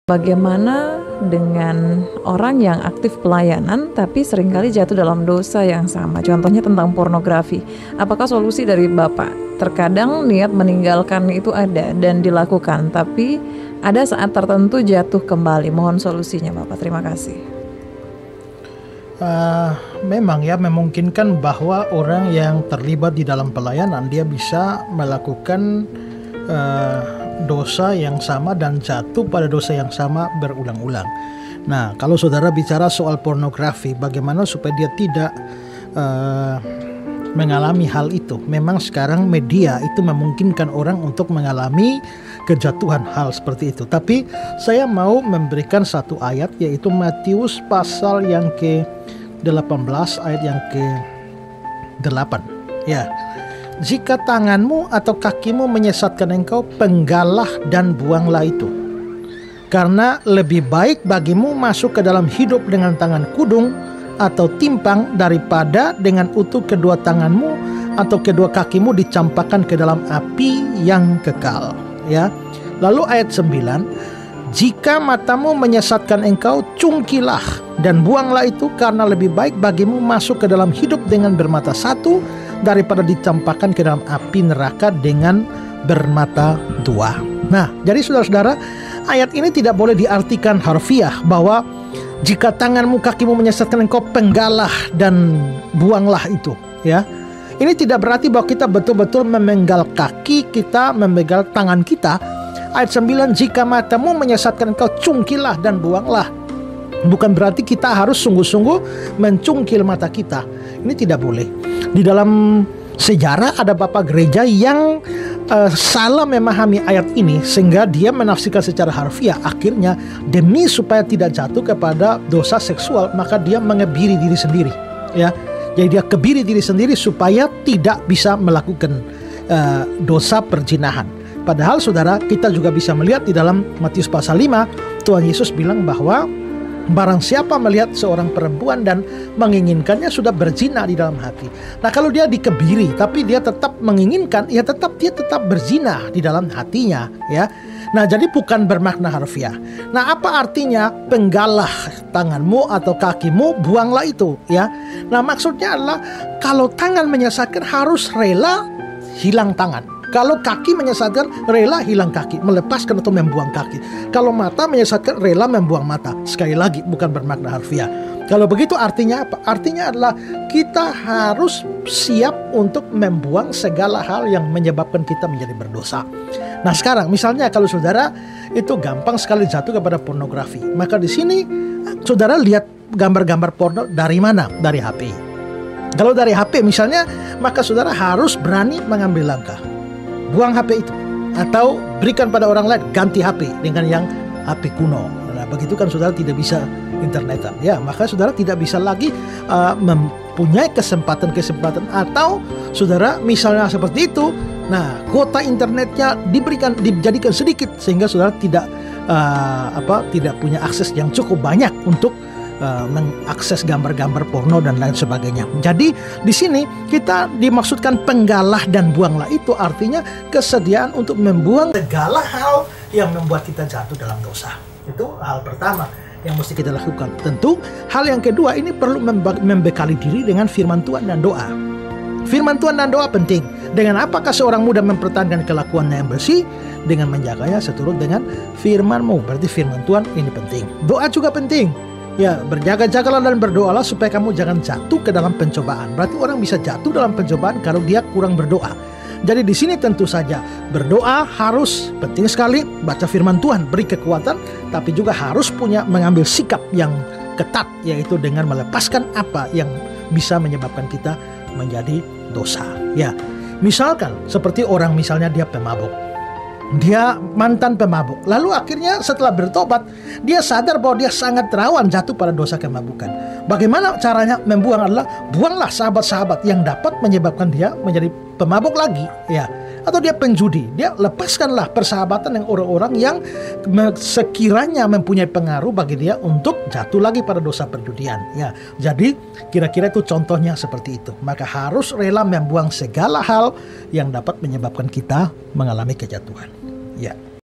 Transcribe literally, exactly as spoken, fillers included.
Bagaimana dengan orang yang aktif pelayanan tapi seringkali jatuh dalam dosa yang sama? Contohnya tentang pornografi. Apakah solusi dari Bapak? Terkadang niat meninggalkan itu ada dan dilakukan, tapi ada saat tertentu jatuh kembali. Mohon solusinya Bapak. Terima kasih. Uh, memang ya memungkinkan bahwa orang yang terlibat di dalam pelayanan dia bisa melakukan uh, dosa yang sama dan jatuh pada dosa yang sama berulang-ulang. Nah, kalau saudara bicara soal pornografi, bagaimana supaya dia tidak uh, mengalami hal itu? Memang sekarang media itu memungkinkan orang untuk mengalami kejatuhan hal seperti itu. Tapi saya mau memberikan satu ayat, yaitu Matius pasal yang ke delapan belas ayat yang ke delapan. Ya. Jika tanganmu atau kakimu menyesatkan engkau, penggalah dan buanglah itu. Karena lebih baik bagimu masuk ke dalam hidup dengan tangan kudung atau timpang daripada dengan utuh kedua tanganmu atau kedua kakimu dicampakkan ke dalam api yang kekal. Ya. Lalu ayat sembilan, jika matamu menyesatkan engkau, cungkilah dan buanglah itu, karena lebih baik bagimu masuk ke dalam hidup dengan bermata satu daripada dicampakkan ke dalam api neraka dengan bermata dua. Nah, jadi saudara-saudara, ayat ini tidak boleh diartikan harfiah bahwa jika tanganmu kakimu menyesatkan engkau, penggalah dan buanglah itu, ya. Ini tidak berarti bahwa kita betul-betul memenggal kaki kita, memenggal tangan kita. Ayat sembilan, jika matamu menyesatkan engkau, cungkilah dan buanglah. Bukan berarti kita harus sungguh-sungguh mencungkil mata kita. Ini tidak boleh. Di dalam sejarah ada bapak gereja yang uh, salah memahami ayat ini, sehingga dia menafsirkan secara harfiah. Akhirnya demi supaya tidak jatuh kepada dosa seksual, maka dia mengebiri diri sendiri, ya. Jadi dia kebiri diri sendiri supaya tidak bisa melakukan uh, dosa perzinahan. Padahal saudara, kita juga bisa melihat di dalam Matius pasal lima, Tuhan Yesus bilang bahwa barang siapa melihat seorang perempuan dan menginginkannya, sudah berzina di dalam hati. Nah, kalau dia dikebiri tapi dia tetap menginginkan, ya tetap dia tetap berzina di dalam hatinya, ya. Nah, jadi bukan bermakna harfiah. Nah, apa artinya penggalah tanganmu atau kakimu, buanglah itu, ya. Nah, maksudnya adalah kalau tangan menyesatkan harus rela hilang tangan. Kalau kaki menyesatkan, rela hilang kaki, melepaskan atau membuang kaki. Kalau mata menyesatkan, rela membuang mata. Sekali lagi, bukan bermakna harfiah. Kalau begitu artinya apa? Artinya adalah kita harus siap untuk membuang segala hal yang menyebabkan kita menjadi berdosa. Nah, sekarang misalnya kalau saudara itu gampang sekali jatuh kepada pornografi, maka di sini saudara lihat gambar-gambar porno dari mana? Dari H P. Kalau dari H P misalnya, maka saudara harus berani mengambil langkah. Buang H P itu, atau berikan pada orang lain, ganti H P dengan yang H P kuno. Nah, begitu kan saudara tidak bisa internetan, ya, maka saudara tidak bisa lagi uh, mempunyai kesempatan-kesempatan. Atau saudara misalnya seperti itu, nah, kuota internetnya diberikan, dijadikan sedikit sehingga saudara tidak uh, apa tidak punya akses yang cukup banyak untuk Uh, mengakses gambar-gambar porno dan lain sebagainya. Jadi di sini kita dimaksudkan penggalah dan buanglah itu, artinya kesediaan untuk membuang segala hal yang membuat kita jatuh dalam dosa. Itu hal pertama yang mesti kita lakukan. Tentu hal yang kedua ini perlu membekali diri dengan firman Tuhan dan doa. Firman Tuhan dan doa penting. Dengan apakah seorang muda mempertahankan kelakuannya yang bersih? Dengan menjaganya seturut dengan firman-Mu. Berarti firman Tuhan ini penting. Doa juga penting. Ya, berjaga-jagalah dan berdoalah supaya kamu jangan jatuh ke dalam pencobaan. Berarti orang bisa jatuh dalam pencobaan kalau dia kurang berdoa. Jadi di sini tentu saja berdoa harus penting sekali, baca firman Tuhan, beri kekuatan, tapi juga harus punya mengambil sikap yang ketat, yaitu dengan melepaskan apa yang bisa menyebabkan kita menjadi dosa. Ya, misalkan seperti orang misalnya dia pemabuk. Dia mantan pemabuk, lalu akhirnya setelah bertobat dia sadar bahwa dia sangat rawan jatuh pada dosa kemabukan. Bagaimana caranya membuang? Adalah buanglah sahabat-sahabat yang dapat menyebabkan dia menjadi pemabuk lagi, ya. Atau dia penjudi, dia lepaskanlah persahabatan dengan orang-orang yang sekiranya mempunyai pengaruh bagi dia untuk jatuh lagi pada dosa perjudian, ya. Jadi kira-kira itu contohnya seperti itu. Maka harus rela membuang segala hal yang dapat menyebabkan kita mengalami kejatuhan. Ya.